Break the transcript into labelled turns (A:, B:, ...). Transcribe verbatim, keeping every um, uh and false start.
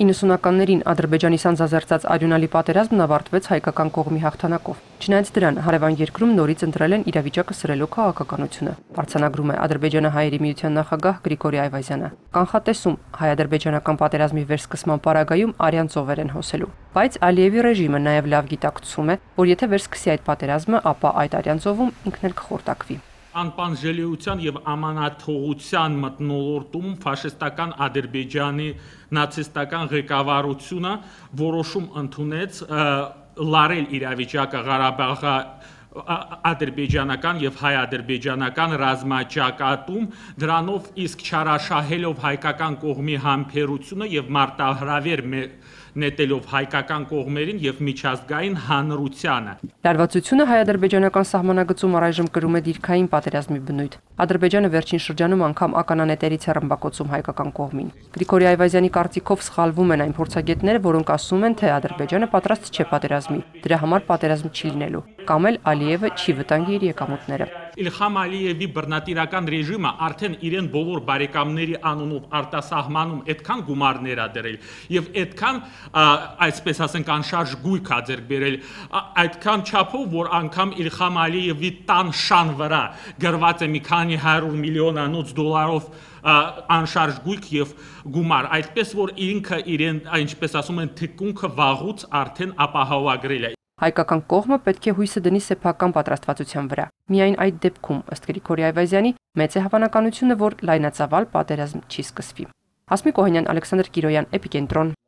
A: իննսունականներին Ադրբեջանի սանձազերծած արյունալի պատերազմն ավարտվեց հայկական կողմի հաղթանակով։ Չնայած դրան, հարևան երկրում նորից ընտրել են իրավիճակը սրելու քաղաքականությունը։ Արձանագրում է Ադրբեջանահայերի միության նախագահ Գրիգորի Այվազյանը։ Կանխատեսում հայ-ադրբեջանական պատերազմի վերսկսման պարագայում արյան ծովեր են հոսելու։ Բայց Ալիևի ռեժիմը նաև լավ գիտակցում է, որ եթե վերսկսի այդ պատերազմը, ապա այդ արյան ծովում ինքն էլ կխորտակվի։
B: Անպանժելիության եւ ամանաթողության մթնոլորտում ֆաշիստական Ադրբեջանի նացիստական ղեկավարությունը որոշում ընդունեց լարել իրավիճակը Ղարաբաղի ադրբեջանական եւ հայ-ադրբեջանական ռազմաճակատում, դրանով իսկ չարաշահելով հայկական կողմի համբերությունը եւ մարտահրավեր նետելով հայկական կողմերին եւ միջազգային հանրությանը։
A: Լարվածությունը հայ-ադրբեջանական սահմանագծում առայժմ կրում է դիրքային պատերազմի բնույթ։ Ադրբեջանը վերջին շրջանում անգամ ականանետերից է ռմբակոծում հայկական կողմին։ Գրիգորի Այվազյանի կարծիքով սխալվում են այն փորձագետները, որոնք ասում են, թե Ադրբեջանը պատրաստ չէ պատերազմի, դրա համար պատերազմ չի լինելու, կամ էլ Ալիևը չի վտանգի իր եկամուտները։
B: Իլհամ Ալիևի բռնատիրական ռեժիմը արդեն իրեն բոլոր բարեկամների անունով արտասահմանում այդքան գումարներ ա դրել եւ այդքան այսպես ասենք անշարժ գույք ա ձեռք բերել այդքան չափով, որ անգամ Իլհամ Ալիևի տան շան վրա գրված է մի քանի հարյուր միլիոնանոց դոլարով անշարժ գույք եւ գումար, այդպես որ ինքը իրեն, ինչպես ասում են, թիկունքը վաղուց արդեն ապահովագրել է։
A: Հայկական կողմը պետք է հույսը դնի սեփական պատրաստվածության վրա։ Միայն այդ դեպքում, ըստ Գրիգորի Այվազյանի, մեծ է հավանականությունը, որ լայնածավալ պատերազմ չի սկսվի։ Հասմիկ Օհանյան, Ալեքսանդր Կիրոյան, Էպիկենտրոն։